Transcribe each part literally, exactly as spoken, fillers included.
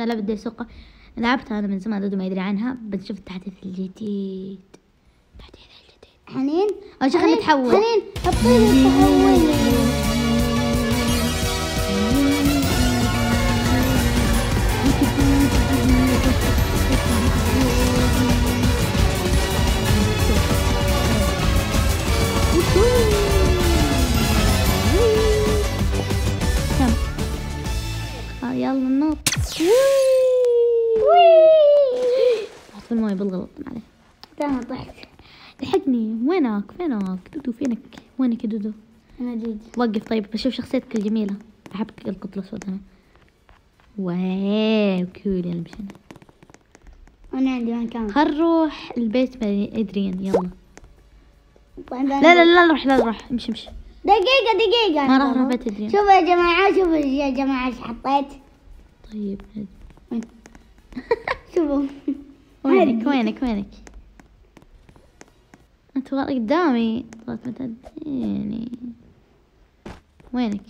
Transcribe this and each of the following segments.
انا لعبة ديسوقة لعبتها انا من زمان، دودو ما يدري عنها، بس شوف التحديث الجديد. التحديث الجديد حنين اول شيء خلينا نتحول. حنين حطيلي تحولي. يلا ننط. حط في المويه بالغلط عليه. انا طحت. الحقني، وينك فينك دودو؟ فينك وينك يا دودو؟ انا جيت. وقف طيب بشوف شخصيتك الجميلة. احبك القط الاسود انا. واو كول. يلا مشينا. انا عندي مكان. خل نروح البيت ادريان يلا. طيب لا لا لا نروح لا نروح امشي امشي. دقيقة دقيقة. ما راح نروح بيت ادريان. شوفوا يا جماعة شوفوا يا جماعة ايش حطيت. طيب شوفوا. وينك وينك وينك؟ انت والله قدامي طلعت متديني. وينك؟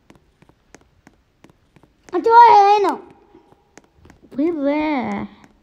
انت وين هنا؟ وين رايح؟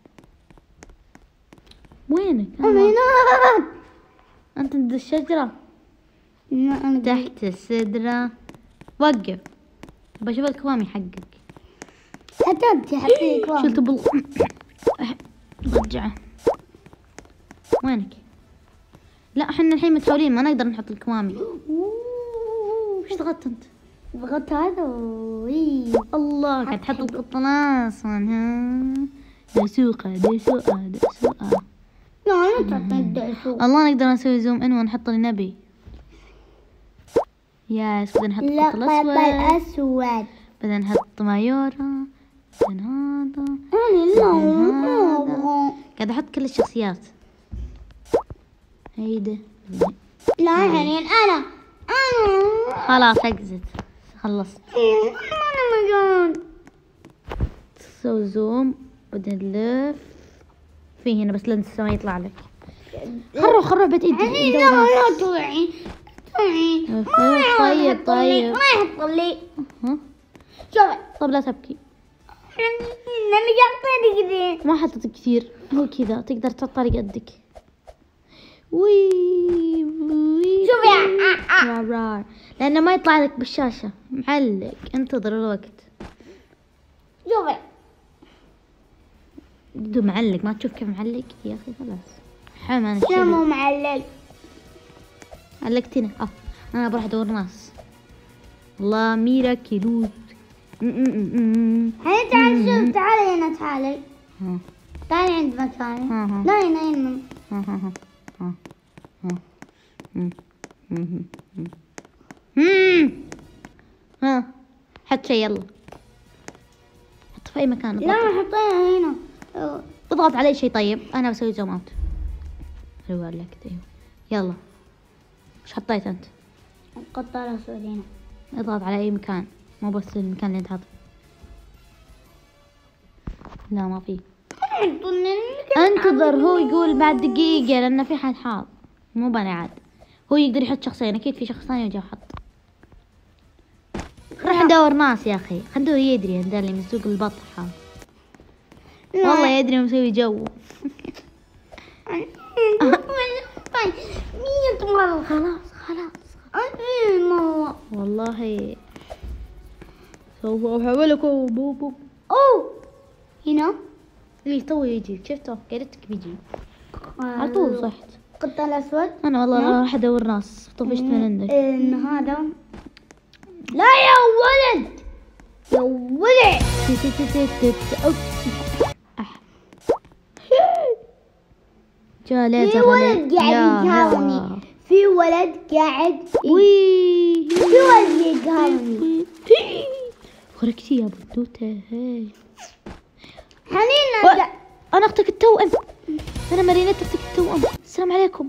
وينك؟ انا هنا. انت عند الشجرة انا تحت السدرة. وقف بشوف الكوامي حقك. حطيت حطيت شلته بال رجعه. وينك؟ لا احنا الحين متحولين ما نقدر نحط الكوامي. وش ضغطت انت؟ ضغطت هذا وي. الله قاعد تحط القطن اصلا. ها دسوقة دسوقة دسوقة. لا انا حطيت دسوقة. الله نقدر نسوي زوم ان ونحط اللي نبي. ياس بدنا نحط القط الاسود. الاسود. بدنا نحط مايورا. بدنا هذا. انا لا قاعد احط كل الشخصيات. هيدا. لا حنين انا انا خلاص اقزت خلصت. انا مكان. سوي زوم بعدين نلف في هنا بس لا تنسى ما يطلع لك. خروح خروح بيت ايدي. حنين لا لا توعي توعي. طيب طيب ما يحط لي. ها شوفي. طب لا تبكي. انا حطيت كذا. ما حطيت كثير هو كذا تقدر تحط على قدك. وي وي شوفي رار رار لانه ما يطلع لك بالشاشة معلق. انتظر الوقت. شوفي دو معلق ما تشوف كيف معلق يا اخي خلاص. حمان لا مو الشبل معلل. علقتني. اه انا بروح ادور ناس. الله ميرا كيلوت. هيا تعال شوف تعالي هنا تعالي. ها تعالي عند مكاني. ها ها لا هنا هنا. ها ها ها ها ها هم هم هم ها حط شي يلا. حط في اي مكان. لا حطيها هنا. اضغط على اي شيء. طيب انا بسوي زوم اوت. حلوة لك ايوه يلا. ايش حطيت انت؟ القطة الأسود هنا. اضغط على اي مكان مو بس المكان اللي انت حاطه. لا ما في. انتظر هو يقول بعد دقيقة لأن في حد حاط مو بنا عاد. هو يقدر يحط شخصين أكيد في شخص ثاني وجا حط. راح ندور ناس يا أخي. خلنا ندور يدري هذا اللي من سوق البط حاط. والله يدري مسوي جو. مية مرة. خلاص خلاص مرة. والله سوف أحولك بوبو. أوه هنا. اللي تو يجي شفته قالتك بيجي على طول صحت. القطة الأسود. أنا والله راح أدور ناس طفشت من عندك. إن هذا. لا يا ولد يا ولد. جا ليزر. في ولد قاعد يقهرني. في ولد قاعد وي في ولد يقهرني. خرجتي يا بطوطة. هاي حنين أنا أختك التوأم. أنا مارينيت أختك التوأم. السلام عليكم.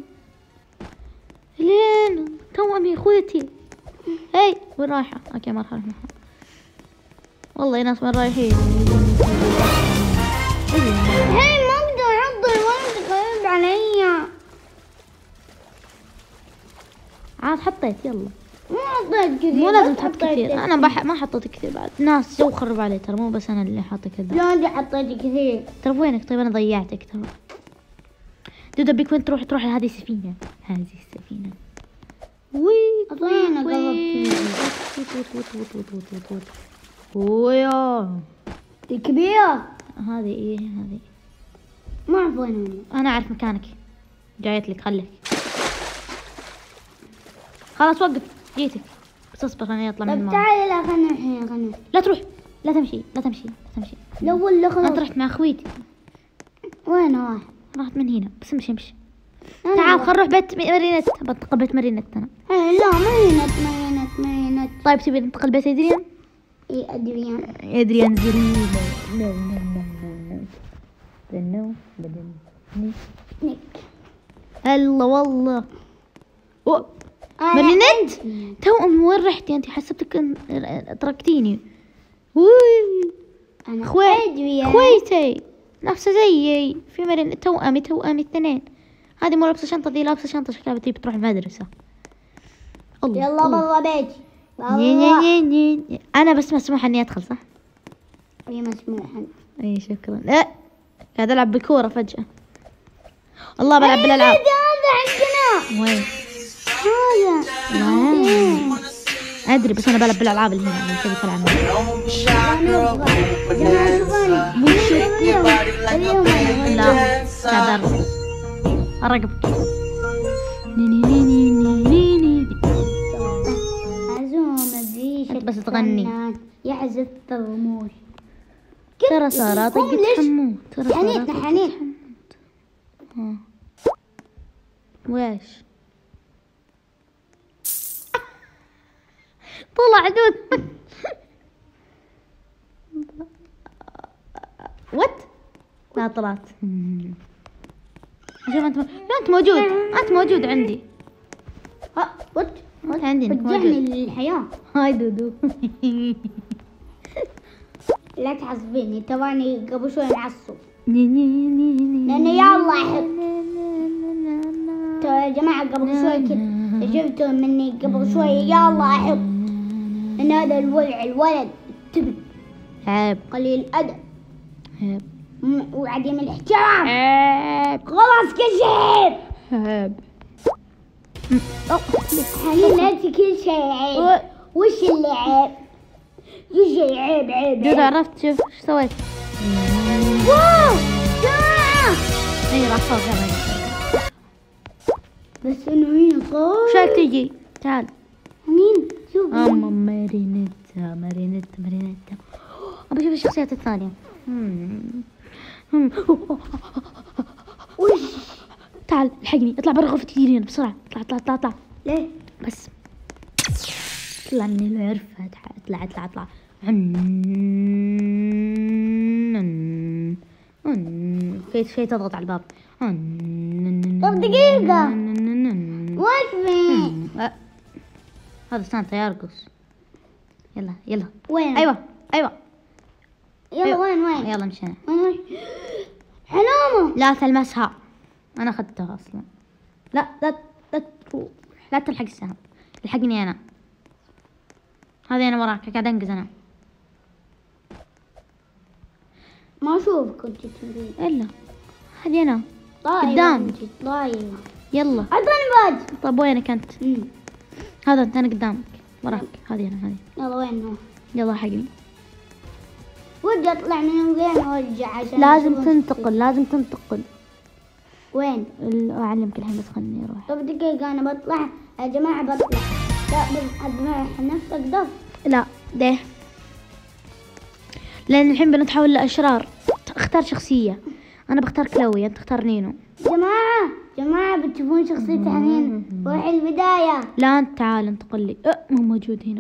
لين توأمي أخوتي. هاي وين رايحة؟ أوكي ما راح أروح معها. والله يا ناس وين رايحين؟ هاي ما أقدر أحط الولد غريب علي. عاد حطيت يلا. ما حطيت كثير. مو لازم بس تحط حطيت كثير، انا بح... ما حطيت كثير بعد، ناس جو خرب علي ترى، مو بس انا اللي حاطه كذا. لا أنت حطيت كثير. ترى وينك؟ طيب انا ضيعتك ترى. دودة بيك وين تروح؟ تروح لهذه السفينة، هذه السفينة. وي أصلاً أنا وي. قربت. وت وت وت وت وت وت وت. ويا الكبيرة. هذه ايه هذه. ما أعرف وين هي. انا اعرف مكانك، جايت لك خليك. خلاص وقف، جيتك بس اصبر خليني اطلع من طب الماء. تعالي لا خلنا الحين خلنا. لا تروح، لا تمشي لا تمشي لا تمشي. لا ولا خلاص. انت رحت مع اخويتي. وين راح؟ رحت من هنا بس امشي امشي. أنا تعال راح. خل نروح بيت مارينيت، بنتقل بيت مارينيت انا. إيه، لا مينت مينت مينت. طيب تبي ننتقل بيت ادريان؟ اي ادري. ادريان زريب. نو نو نو نو نو نو نو نيك. هلا والله. أوه. أنا مارينيت عندي. توأم، وين رحتي انت؟ حسبتك إن- تركتيني. وي انا خوي ادري. خويتي لابسه زيي، في مارينيت توأمي توأمي اثنين. هذه مو لابسه شنطه، ذي لابسه شنطه شكلها بتجيب تروح المدرسه. الله يلا الله. برا بيتي. ني ني برا. ني ني. انا بس مسموح اني ادخل صح؟ هي مسموحة. اي شكرا. لا قاعد العب بالكوره فجاه. الله بلعب بالالعاب. هذا عندنا. وين؟ هذا. واو. ادري بس انا بلعب بالالعاب اللي هنا، انا تبي تلعب لا قاعد ارقبك. ني ني ني ني ني ني ني. عزومة دي أنت بس تغني. يعزف الرموش. ترى صار طقة حمود، ترى صار حنيت طقة حنيت. ها. ويش؟ طلع دود. وات؟ لا طلعت. شوف انت م... لا انت موجود، انت موجود عندي. ها وات انت عندي انك رجعني موجود. للحياة. هاي دودو. لا تعصبيني تراني قبل شوي معصب. ني ني ني ني. لأنه يا الله أحب. ترى يا جماعة قبل شوي كنت جبته مني قبل شوي يا الله أحب. إن هذا الولع الولد تبن عيب قليل أدب عيب م- وعديم الاحترام. عيب خلاص كشف. عيب. حاليا أنت كل شيء عيب. وش اللي عيب؟ كل شيء عيب عيب دود عيب. عرفت شوف ايش سويت؟ واو جماعة. اي راح فوق يلا. بس إنه هنا صار. شاك تجي تعال. مين؟ شوف اما مارينيتا مارينيتا مارينيتا. ابى اشوف الشخصيات الثانية. هم. هم. وش؟ تعال الحقني، اطلع برا غرفة الجيران بسرعة، اطلع اطلع اطلع اطلع ليه؟ بس. اطلع من الغرفة، تعال اطلع اطلع اطلع. في شيء تضغط على الباب. طب دقيقة. وقفي. أه. هذا سانتا يرقص. يلا يلا. وين؟ ايوه ايوه يلا أيوة. وين وين؟ يلا مشينا. وين وين؟ حلومة. لا تلمسها، انا اخذتها اصلا. لا لا لا تروح. لا تلحق السهم، الحقني انا. هذه انا وراك قاعد انقز انا. ما اشوفك كنت تمرين. الا هذه انا طايرة. قدام. أنت طايرة. يلا. اعطني باج. طب وينك انت؟ أمم. هذا انت، انا قدامك وراك. هذه انا هذه. يلا وين هو؟ يلا حقني. ودي اطلع من الجيم وارجع عشان لازم أشوف تنتقل لازم تنتقل. وين؟ ال- اعلمك الحين بس خلني اروح. طب دقيقة انا بطلع يا جماعة بطلع. لا بس ادمع نفسك ضف. لا ليه؟ لان الحين بنتحول لاشرار. اختار شخصية. انا بختار كلوي، انت تختار نينو. جماعة جماعة بتشوفون شخصية حنين روحي البداية. لا انت تعال انتقل لي. أه مو موجود هنا.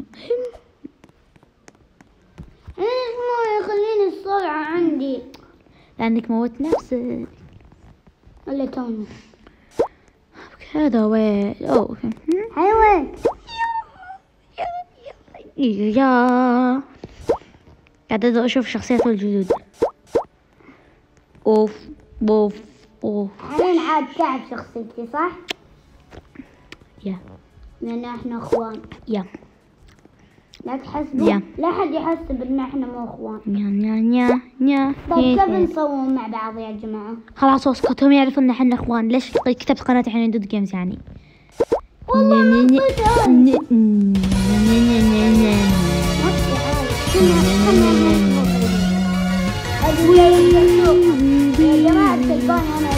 ليش ما يخليني السرعة عندي؟ لانك موت نفسك. ولا توني؟ هذا وين؟ اوه هاي وين؟ يا قاعد اشوف شخصيات الجدود. اوف اوف اوف. حنين عاد تعب شخصيتي صح؟ يا لأن احنا اخوان. يا لا تحسبوا، يا. لا حد يحسب ان احنا مو اخوان. نيا نيا نيا نيا. طيب كيف نصور مع بعض يا جماعة؟ خلاص اسكتهم يعرفون ان احنا اخوان. ليش كتبت قناة حنين دود جيمز يعني؟ والله ما قلت هاي. يا جماعة التلفون انا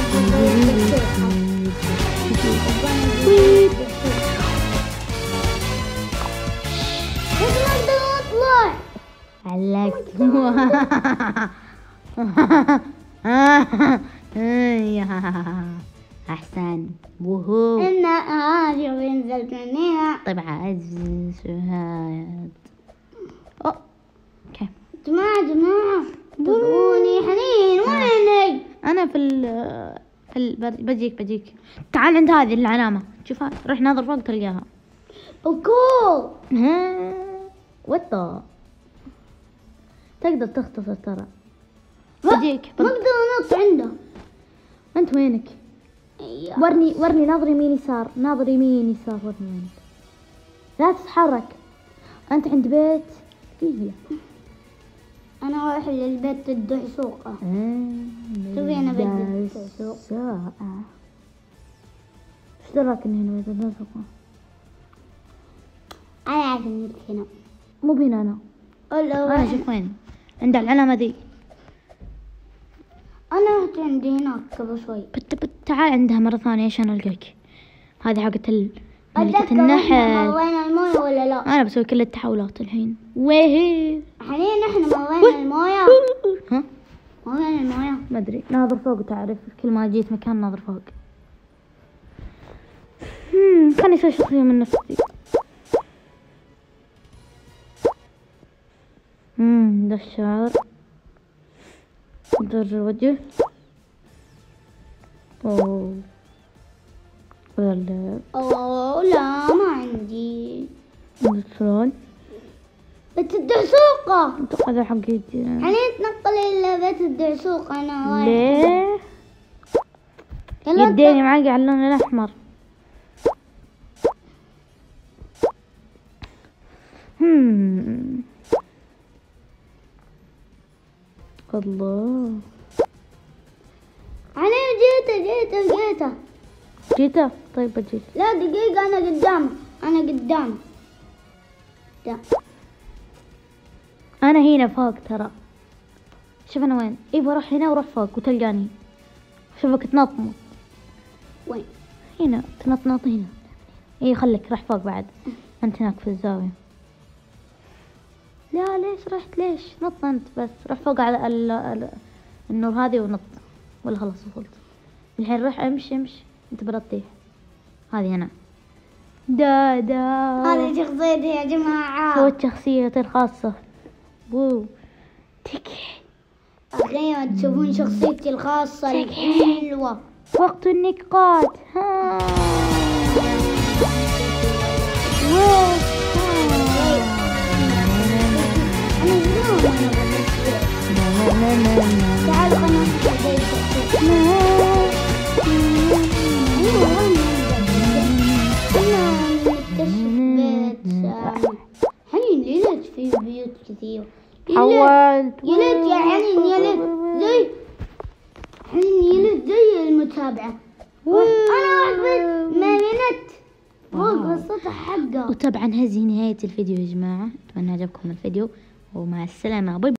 علقت. احسن وهو ان هذه بينزل منها. طيب عز شهاد. اوه اوكي جماعة جماعة تبغوني حنين ويني؟ انا في ال في ال بجيك بجيك. تعال عند هذه العلامة شوفها، روح ناظر فوق تلقاها. بكول ها وطا تقدر تختصر ترى. بجيك ما اقدر انط عنده. انت وينك؟ أيوه. ورني ورني ناظر يمين يسار، ناظر يمين يسار، ورني وينك. لا تتحرك. انت عند بيت دقيقة. انا رايح للبيت الدعسوقة. شوفي انا بيت الدعسوقة. ايش دراك ان هنا بيت الدعسوقة؟ انا عارف انك هنا. مو بهنا انا. انا شوف وين عند العلامة ذي. انا رحت عندي هناك قبل شوي. بت بت تعال عندها مرة ثانية عشان القاك. هذه حقت ال ملكة اتذكر النحل. احنا مرينا المويه ولا لا؟ انا بسوي كل التحولات الحين. ويه حاليا احنا مرينا المويه. ها مرينا المويه. ما ادري. ناظر فوق تعرف، كل ما جيت مكان ناظر فوق. امم خلني اسوي شخصية من نفسي. امم ده الشعر، ده الوجه. اوه ولا اوه لا ما عندي. الفرون بيت الدعسوقة. هذا حقي. حاليا تنقل الى بيت الدعسوقة. انا رايح. ليه؟ يلا يديني معاقي على اللون الأحمر. هم الله. حاليا جيته جيته جيته. جيته؟ طيب بجيت. لا دقيقة انا قدامه. انا قدامه. ده. أنا هنا فوق ترى. شوف أنا وين. إيه بروح هنا وروح فوق وتلقاني. شوفك تنطنط. وين؟ هنا تنطنط هنا. إيه خليك روح فوق بعد. أنت هناك في الزاوية. لا ليش رحت ليش؟ نط أنت بس. روح فوق على ال ال النور هذه ونط. ولا خلاص وصلت. الحين روح امشي امشي. أنت بتطيح. هذه هنا. دا دا. هذه شخصيتي يا جماعة. سويت شخصيتي الخاصة. وو تكي. أخيرا تشوفون شخصيتي الخاصة الحلوة. وقت النقاط. ها وين؟ تعالوا خلنا نشوف حنين يلد في بيوت كثير. حاولت يلد يا حنين يلد زي حنين يلد زي المتابعة. أنا واحد ما نت فوق السطح حقه. وطبعا هذه نهاية الفيديو يا جماعة. أتمنى عجبكم الفيديو ومع السلامة. باي.